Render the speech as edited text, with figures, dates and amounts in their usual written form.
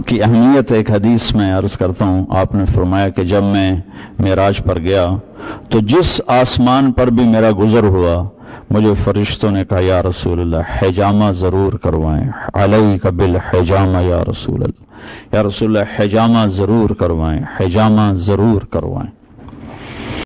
کی اہمیت ایک حدیث میں عرض کرتا ہوں. آپ نے فرمایا کہ جب میں معراج پر گیا تو جس آسمان پر بھی میرا گزر ہوا مجھے فرشتوں نے کہا یا رسول اللہ حجامہ ضرور کروائیں، علیک بالحجامہ یا رسول اللہ، یا رسول اللہ حجامہ ضرور کروائیں، حجامہ ضرور کروائیں.